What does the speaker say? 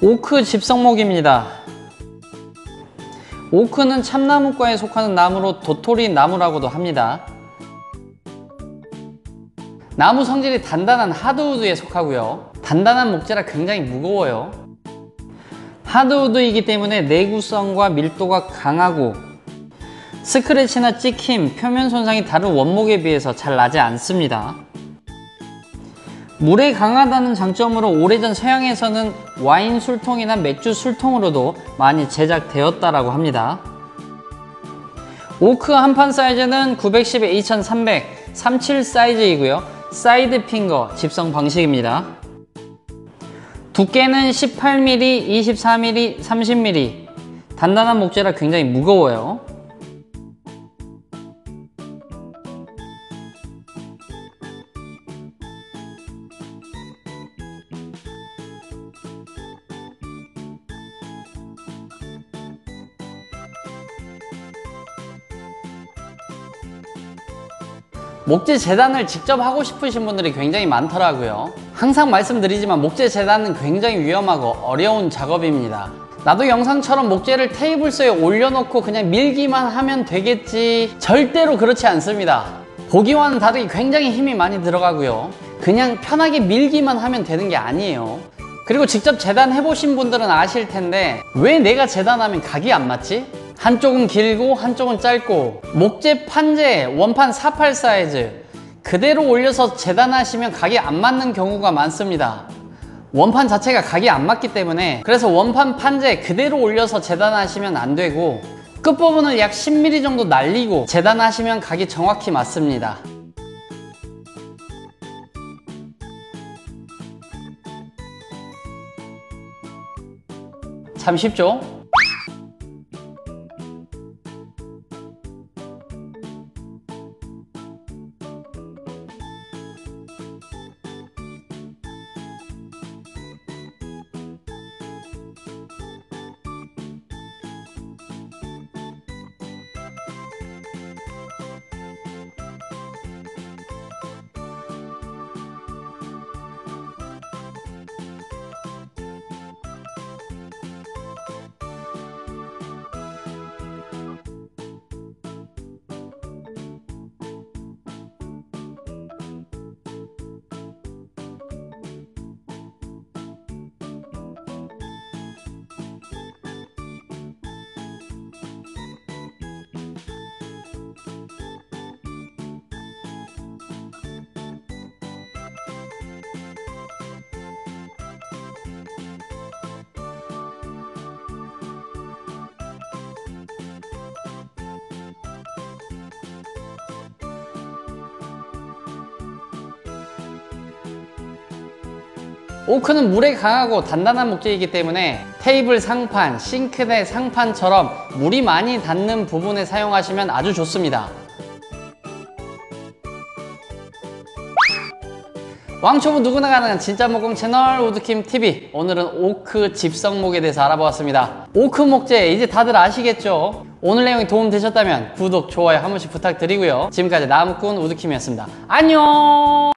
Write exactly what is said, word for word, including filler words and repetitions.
오크 집성목입니다. 오크는 참나무과에 속하는 나무로 도토리 나무라고도 합니다. 나무 성질이 단단한 하드우드에 속하고요. 단단한 목재라 굉장히 무거워요. 하드우드이기 때문에 내구성과 밀도가 강하고 스크래치나 찍힘, 표면 손상이 다른 원목에 비해서 잘 나지 않습니다. 물에 강하다는 장점으로 오래전 서양에서는 와인 술통이나 맥주 술통으로도 많이 제작되었다고 합니다. 오크 한판 사이즈는 구백십에 이천삼백, 삼십칠 사이즈이고요. 사이드 핑거 집성 방식입니다. 두께는 십팔 밀리미터, 이십사 밀리미터, 삼십 밀리미터. 단단한 목재라 굉장히 무거워요. 목재 재단을 직접 하고 싶으신 분들이 굉장히 많더라고요. 항상 말씀드리지만 목재 재단은 굉장히 위험하고 어려운 작업입니다. 나도 영상처럼 목재를 테이블서에 올려놓고 그냥 밀기만 하면 되겠지, 절대로 그렇지 않습니다. 보기와는 다르게 굉장히 힘이 많이 들어가고요. 그냥 편하게 밀기만 하면 되는 게 아니에요. 그리고 직접 재단해 보신 분들은 아실 텐데 왜 내가 재단하면 각이 안 맞지? 한쪽은 길고 한쪽은 짧고, 목재 판재 원판 사십팔 사이즈 그대로 올려서 재단하시면 각이 안 맞는 경우가 많습니다. 원판 자체가 각이 안 맞기 때문에. 그래서 원판 판재 그대로 올려서 재단하시면 안 되고, 끝부분을 약 십 밀리미터 정도 날리고 재단하시면 각이 정확히 맞습니다. 참 쉽죠? 오크는 물에 강하고 단단한 목재이기 때문에 테이블 상판, 싱크대 상판처럼 물이 많이 닿는 부분에 사용하시면 아주 좋습니다. 왕초보 누구나 가능한 진짜 목공 채널 우드킴티비, 오늘은 오크 집성목에 대해서 알아보았습니다. 오크 목재 이제 다들 아시겠죠? 오늘 내용이 도움되셨다면 구독, 좋아요 한 번씩 부탁드리고요. 지금까지 나무꾼 우드킴이었습니다. 안녕!